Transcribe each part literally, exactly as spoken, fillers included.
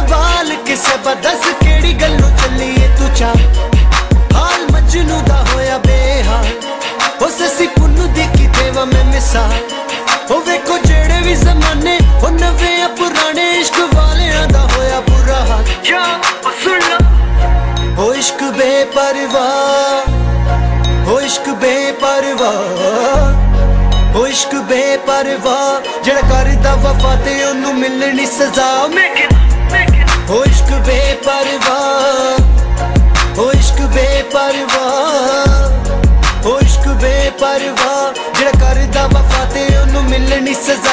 सवाल किसे बदस केड़ी गल्लों चलिए तू चा हाल मजनू दा होया बेहाल ओ ससी पुन्नू दी की देवा मैं मिसाल ओ वेखो जेड़े भी जमाने ओ नवे या पुराने इश्क वालियां दा होया बुरा हाल या सुन लो ओ इश्क बेपरवाह ओ इश्क बेपरवाह ओ इश्क बेपरवाह जेड़ा करदा वफा ते ओनू मिलनी सजा ओ इश्क बेपरवाह ओ इश्क बेपरवाह ओ इश्क बेपरवाह जेड़ा करदा वफा ते ओनू मिलनी सजा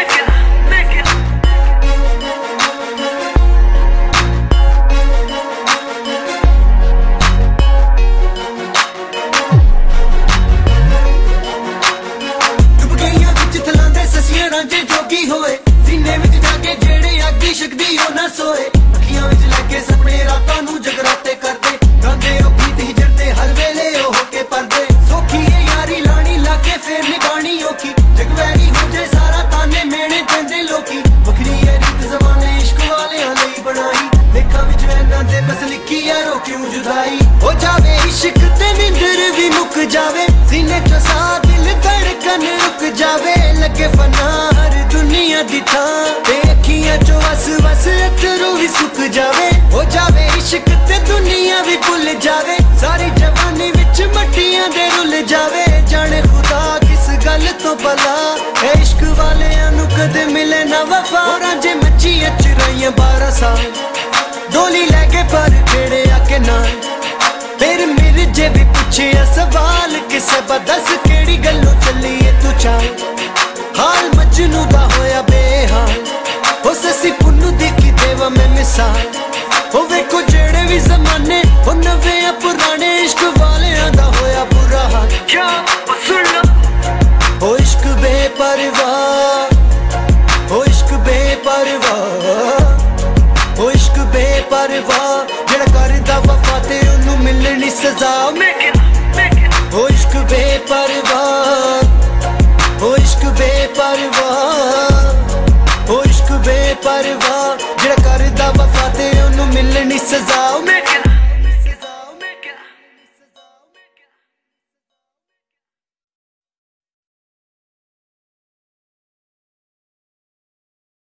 रांझे जोगी होए सीने विच जाके जेड़े आगी शकदी ओ ना सोए अखियां विच लगे सपने रातां नू जगराते करदे गांदे ओ गीत हिजरदे हर वेले ओ होके परदे सोखी ए यारी लानी लाके फेर निभानी औखी जगवैरी हो जाए सारा ताने मेने देंदे लोकी वखरी ए रीत जमाने इश्क वालियां लई बनाई लेखा विच वैना दे बस लिखी है रो क्यों जुदाई हो जावे इश्क ते निंदर भी मुक जावे सीने चो सा दिल धड़कन रुक जावे लगे फना हर दुनिया दी थां ते अखियां चो वस वस अथरू भी सुक जावे हो जावे इश्क ते दुनिया भी भुल जावे सारी जवानी विच मट्टियां दे रुल जावे जाने खुदा किस गल तो भला ए इश्क वालियां नू कदे मिले ना वफा रांझे मच्छी चुराइयां बारह साल डोली लैके पर जेड़े आके ना फिर मेरे जे भी पूछे सवाल किसे बदस केड़ी गल्लों चलिए तू चाल हाल मजनू दा होया बेहाल ओ ससी पुन्नू दी की देवा मैं मिसाल ओ वेखो जेड़े भी जमाने ओ नवे या पुराने इश्क वालियां दा होया बुरा हाल क्या सुन लो ओ इश्क बेपरवाह ओ इश्क बेपरवाह ओ इश्क बेपरवाह जेड़ा करदा वफा ते ओनू मिलनी सजा ओ इश्क बेपरवाह